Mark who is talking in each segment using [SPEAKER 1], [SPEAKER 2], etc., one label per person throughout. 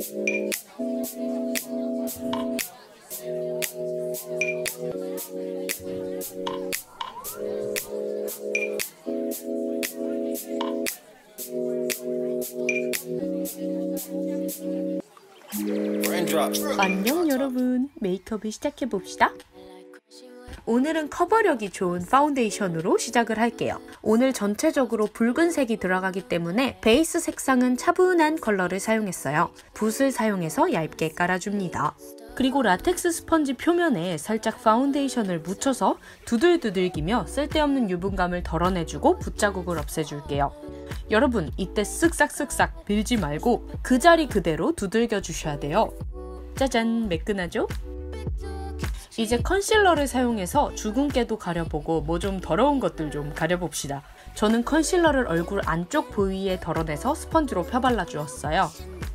[SPEAKER 1] 안녕 여러분, 메이크업을 시작해봅시다. 오늘은 커버력이 좋은 파운데이션으로 시작을 할게요. 오늘 전체적으로 붉은색이 들어가기 때문에 베이스 색상은 차분한 컬러를 사용했어요. 붓을 사용해서 얇게 깔아줍니다. 그리고 라텍스 스펀지 표면에 살짝 파운데이션을 묻혀서 두들두들기며 쓸데없는 유분감을 덜어내주고 붓자국을 없애줄게요. 여러분, 이때 쓱싹쓱싹 밀지 말고 그 자리 그대로 두들겨 주셔야 돼요. 짜잔, 매끈하죠? 이제 컨실러를 사용해서 주근깨도 가려보고 뭐 좀 더러운 것들 좀 가려봅시다. 저는 컨실러를 얼굴 안쪽 부위에 덜어내서 스펀지로 펴발라 주었어요.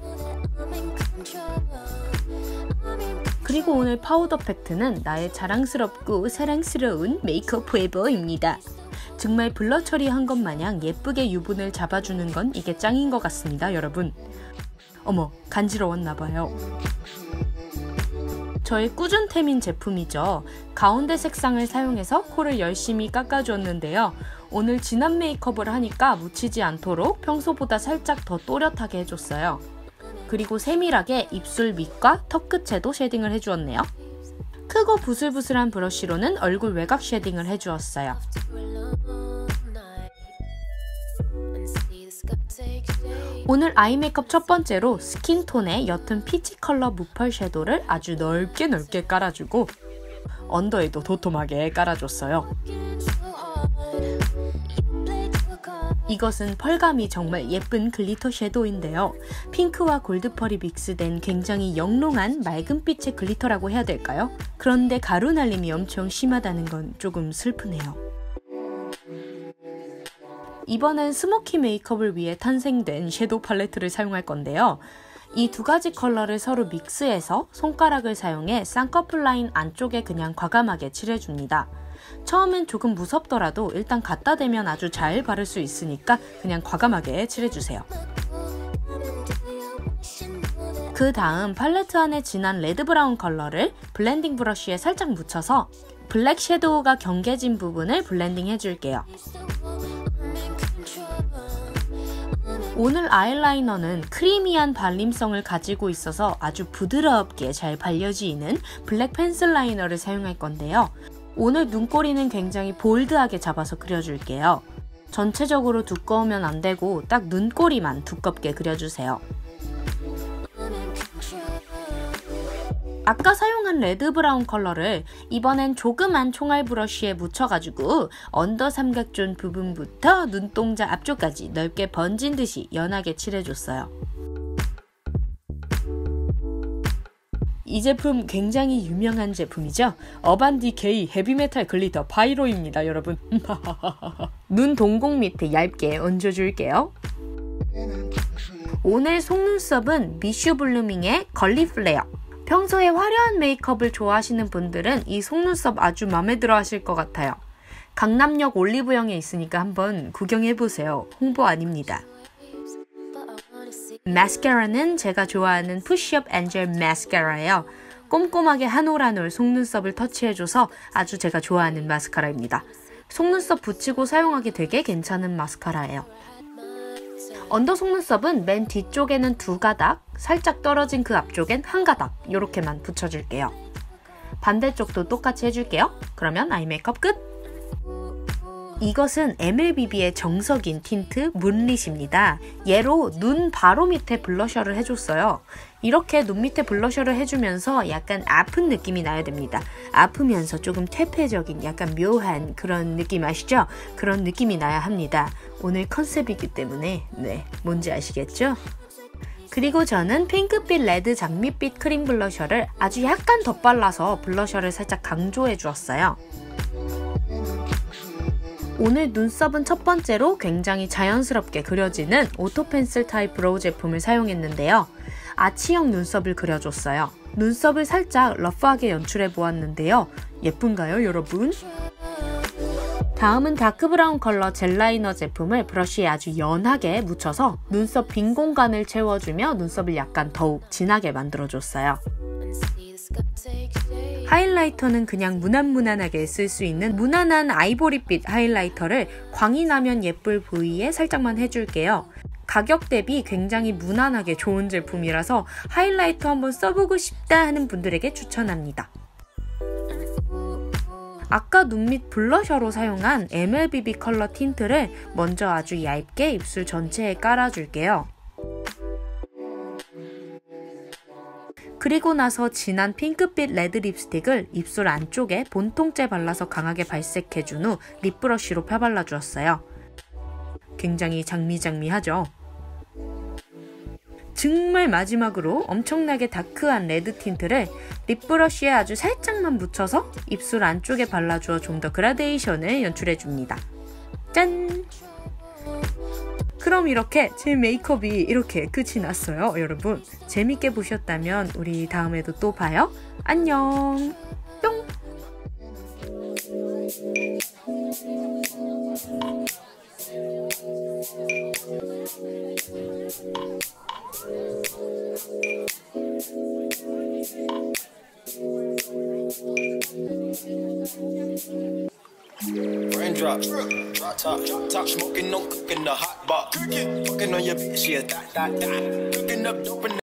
[SPEAKER 1] 그리고 오늘 파우더 팩트는 나의 자랑스럽고 사랑스러운 메이크업 포에버입니다. 정말 블러 처리한 것 마냥 예쁘게 유분을 잡아주는 건 이게 짱인 것 같습니다, 여러분. 어머, 간지러웠나봐요. 저의 꾸준템인 제품이죠. 가운데 색상을 사용해서 코를 열심히 깎아주었는데요. 오늘 진한 메이크업을 하니까 묻히지 않도록 평소보다 살짝 더 또렷하게 해줬어요. 그리고 세밀하게 입술 밑과 턱 끝에도 쉐딩을 해주었네요. 크고 부슬부슬한 브러쉬로는 얼굴 외곽 쉐딩을 해주었어요. 오늘 아이 메이크업 첫 번째로 스킨톤의 옅은 피치 컬러 무펄 섀도우를 아주 넓게 깔아주고 언더에도 도톰하게 깔아줬어요. 이것은 펄감이 정말 예쁜 글리터 섀도우인데요. 핑크와 골드펄이 믹스된 굉장히 영롱한 맑은 빛의 글리터라고 해야 될까요? 그런데 가루 날림이 엄청 심하다는 건 조금 슬프네요. 이번엔 스모키 메이크업을 위해 탄생된 섀도우 팔레트를 사용할 건데요. 이 두 가지 컬러를 서로 믹스해서 손가락을 사용해 쌍꺼풀 라인 안쪽에 그냥 과감하게 칠해줍니다. 처음엔 조금 무섭더라도 일단 갖다 대면 아주 잘 바를 수 있으니까 그냥 과감하게 칠해주세요. 그 다음 팔레트 안에 진한 레드 브라운 컬러를 블렌딩 브러쉬에 살짝 묻혀서 블랙 섀도우가 경계진 부분을 블렌딩 해줄게요. 오늘 아이라이너는 크리미한 발림성을 가지고 있어서 아주 부드럽게 잘 발려지는 블랙 펜슬 라이너를 사용할 건데요. 오늘 눈꼬리는 굉장히 볼드하게 잡아서 그려줄게요. 전체적으로 두꺼우면 안 되고 딱 눈꼬리만 두껍게 그려주세요. 아까 사용한 레드 브라운 컬러를 이번엔 조그만 총알 브러쉬에 묻혀가지고 언더 삼각존 부분부터 눈동자 앞쪽까지 넓게 번진 듯이 연하게 칠해줬어요. 이 제품 굉장히 유명한 제품이죠. 어반디케이 헤비메탈 글리터 바이로입니다, 여러분. 눈 동공 밑에 얇게 얹어줄게요. 오늘 속눈썹은 미슈 블루밍의 걸리 플레어. 평소에 화려한 메이크업을 좋아하시는 분들은 이 속눈썹 아주 마음에 들어 하실 것 같아요. 강남역 올리브영에 있으니까 한번 구경해보세요. 홍보 아닙니다. 마스카라는 제가 좋아하는 푸쉬업 엔젤 마스카라예요. 꼼꼼하게 한 올 한 올 속눈썹을 터치해줘서 아주 제가 좋아하는 마스카라입니다. 속눈썹 붙이고 사용하기 되게 괜찮은 마스카라예요. 언더 속눈썹은 맨 뒤쪽에는 2가닥, 살짝 떨어진 그 앞쪽엔 1가닥 이렇게만 붙여줄게요. 반대쪽도 똑같이 해줄게요. 그러면 아이 메이크업 끝! 이것은 MLBB의 정석인 틴트 문릿입니다. 얘로 눈 바로 밑에 블러셔를 해줬어요. 이렇게 눈 밑에 블러셔를 해주면서 약간 아픈 느낌이 나야 됩니다. 아프면서 조금 퇴폐적인 약간 묘한 그런 느낌 아시죠? 그런 느낌이 나야 합니다. 오늘 컨셉이기 때문에 뭔지 아시겠죠? 그리고 저는 핑크빛 레드 장밋빛 크림 블러셔를 아주 약간 덧발라서 블러셔를 살짝 강조해 주었어요. 오늘 눈썹은 첫 번째로 굉장히 자연스럽게 그려지는 오토펜슬 타입 브로우 제품을 사용했는데요. 아치형 눈썹을 그려줬어요. 눈썹을 살짝 러프하게 연출해 보았는데요. 예쁜가요, 여러분? 다음은 다크 브라운 컬러 젤 라이너 제품을 브러쉬에 아주 연하게 묻혀서 눈썹 빈 공간을 채워주며 눈썹을 약간 더욱 진하게 만들어줬어요. 하이라이터는 그냥 무난무난하게 쓸 수 있는 무난한 아이보리빛 하이라이터를 광이 나면 예쁠 부위에 살짝만 해줄게요. 가격 대비 굉장히 무난하게 좋은 제품이라서 하이라이터 한번 써보고 싶다 하는 분들에게 추천합니다. 아까 눈 밑 블러셔로 사용한 MLBB 컬러 틴트를 먼저 아주 얇게 입술 전체에 깔아줄게요. 그리고 나서 진한 핑크빛 레드 립스틱을 입술 안쪽에 본통째 발라서 강하게 발색해준 후 립브러쉬로 펴발라주었어요. 굉장히 장미장미하죠? 정말 마지막으로 엄청나게 다크한 레드 틴트를 립브러쉬에 아주 살짝만 묻혀서 입술 안쪽에 발라주어 좀 더 그라데이션을 연출해줍니다. 짠! 그럼 이렇게 제 메이크업이 이렇게 끝이 났어요, 여러분. 재밌게 보셨다면 우리 다음에도 또 봐요. 안녕! 뿅!
[SPEAKER 2] Raindrops, drop top, smoking, no cooking, the hot box. Fucking on your bitch, yeah, that. Cooking up dope.